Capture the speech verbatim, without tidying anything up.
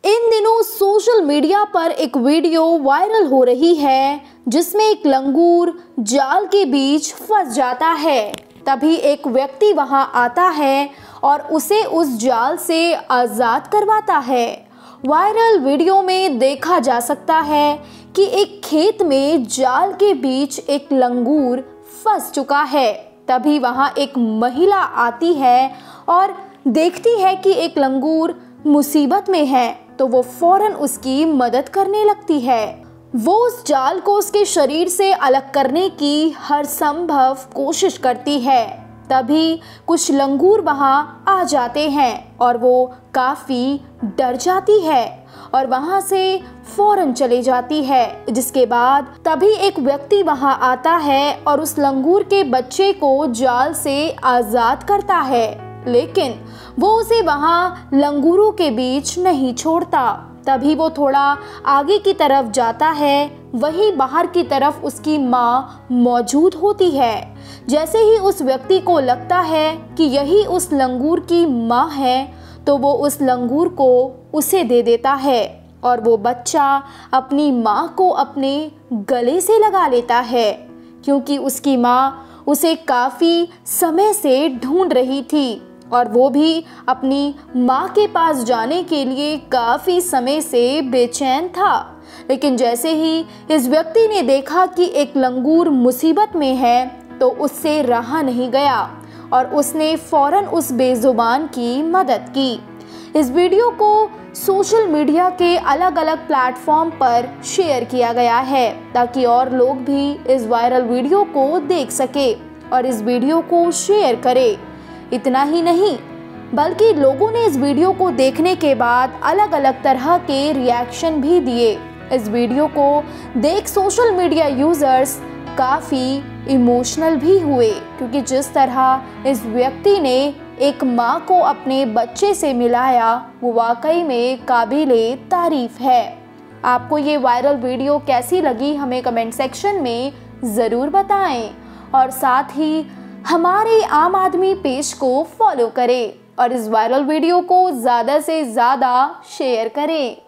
इन दिनों social media पर एक वीडियो वायरल हो रही है जिसमें एक लंगूर जाल के बीच फंस जाता है। तभी एक व्यक्ति वहां आता है और उसे उस जाल से आज़ाद करवाता है। वायरल वीडियो में देखा जा सकता है कि एक खेत में जाल के बीच एक लंगूर फंस चुका है। तभी वहां एक महिला आती है और देखती है कि एक लंगूर मुसीबत में है, तो वो फौरन उसकी मदद करने लगती है। वो उस जाल को उसके शरीर से अलग करने की हर संभव कोशिश करती है। तभी कुछ लंगूर वहां आ जाते हैं और वो काफ़ी डर जाती है और वहां से फौरन चले जाती है। जिसके बाद तभी एक व्यक्ति वहां आता है और उस लंगूर के बच्चे को जाल से आज़ाद करता है, लेकिन वो उसे वहां लंगूरों के बीच नहीं छोड़ता। तभी वो थोड़ा आगे की तरफ जाता है, वहीं बाहर की तरफ उसकी माँ मौजूद होती है। जैसे ही उस व्यक्ति को लगता है कि यही उस लंगूर की माँ है, तो वो उस लंगूर को उसे दे देता है और वो बच्चा अपनी माँ को अपने गले से लगा लेता है, क्योंकि उसकी माँ उसे काफ़ी समय से ढूंढ रही थी और वो भी अपनी माँ के पास जाने के लिए काफ़ी समय से बेचैन था। लेकिन जैसे ही इस व्यक्ति ने देखा कि एक लंगूर मुसीबत में है, तो उससे रहा नहीं गया और उसने फौरन उस बेजुबान की मदद की। इस वीडियो को सोशल मीडिया के अलग अलग प्लेटफॉर्म पर शेयर किया गया है ताकि और लोग भी इस वायरल वीडियो को देख सके और इस वीडियो को शेयर करें। इतना ही नहीं, बल्कि लोगों ने इस वीडियो को देखने के बाद अलग अलग तरह के रिएक्शन भी दिए। इस वीडियो को देख सोशल मीडिया यूजर्स काफ़ी इमोशनल भी हुए, क्योंकि जिस तरह इस व्यक्ति ने एक माँ को अपने बच्चे से मिलाया, वो वाकई में काबिले तारीफ है। आपको ये वायरल वीडियो कैसी लगी हमें कमेंट सेक्शन में ज़रूर बताएं और साथ ही हमारे आम आदमी पेज को फॉलो करें और इस वायरल वीडियो को ज़्यादा से ज़्यादा शेयर करें।